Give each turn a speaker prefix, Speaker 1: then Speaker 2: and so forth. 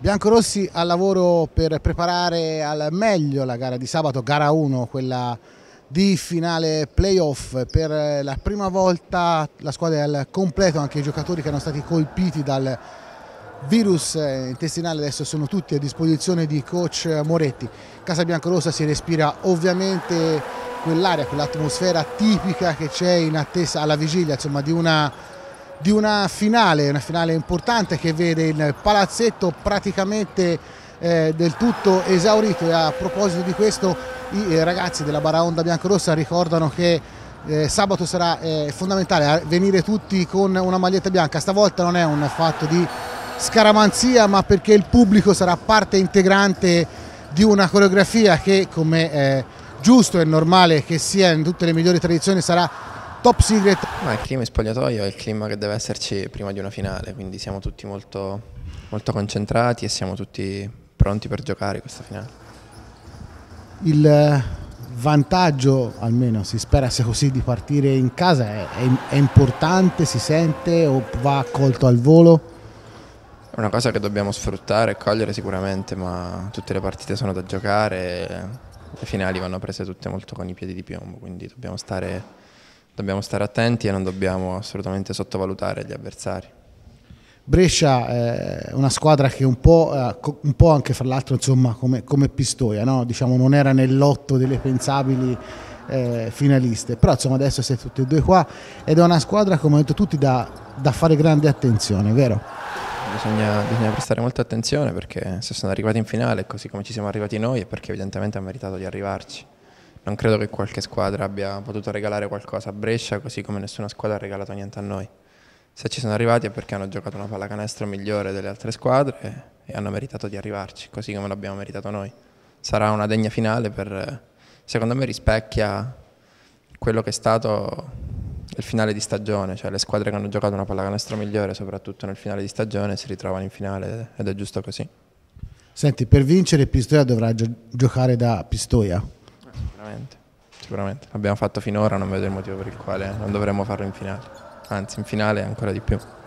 Speaker 1: Biancorossi al lavoro per preparare al meglio la gara di sabato, gara 1, quella di finale playoff. Per la prima volta la squadra è al completo, anche i giocatori che erano stati colpiti dal virus intestinale adesso sono tutti a disposizione di coach Moretti. Casa biancorossa si respira ovviamente quell'aria, quell'atmosfera tipica che c'è in attesa alla vigilia, insomma, di una finale importante che vede il palazzetto praticamente del tutto esaurito. E a proposito di questo, i ragazzi della Baraonda biancorossa ricordano che sabato sarà fondamentale venire tutti con una maglietta bianca. Stavolta non è un fatto di scaramanzia, ma perché il pubblico sarà parte integrante di una coreografia che, come è giusto e normale che sia in tutte le migliori tradizioni, sarà top secret.
Speaker 2: Ma il clima in spogliatoio è il clima che deve esserci prima di una finale, quindi siamo tutti molto concentrati e siamo tutti pronti per giocare questa finale.
Speaker 1: Il vantaggio, almeno si spera sia così, di partire in casa è importante, si sente o va accolto al volo?
Speaker 2: È una cosa che dobbiamo sfruttare e cogliere sicuramente, ma tutte le partite sono da giocare, le finali vanno prese tutte molto con i piedi di piombo, quindi dobbiamo stare attenti e non dobbiamo assolutamente sottovalutare gli avversari.
Speaker 1: Brescia è una squadra che un po' anche fra l'altro, insomma, come Pistoia, no? Diciamo, non era nel lotto delle pensabili finaliste, però insomma adesso siete tutti e due qua ed è una squadra, come hanno detto tutti, da fare grande attenzione, vero?
Speaker 2: Bisogna prestare molta attenzione, perché se sono arrivati in finale, così come ci siamo arrivati noi, è perché evidentemente ha meritato di arrivarci. Non credo che qualche squadra abbia potuto regalare qualcosa a Brescia, così come nessuna squadra ha regalato niente a noi. Se ci sono arrivati è perché hanno giocato una pallacanestro migliore delle altre squadre e hanno meritato di arrivarci, così come l'abbiamo meritato noi. Sarà una degna finale, secondo me rispecchia quello che è stato il finale di stagione, cioè le squadre che hanno giocato una pallacanestro migliore, soprattutto nel finale di stagione, si ritrovano in finale ed è giusto così.
Speaker 1: Senti, per vincere Pistoia dovrà giocare da Pistoia?
Speaker 2: Sicuramente. L'abbiamo fatto finora, non vedo il motivo per il quale non dovremmo farlo in finale. Anzi, in finale ancora di più.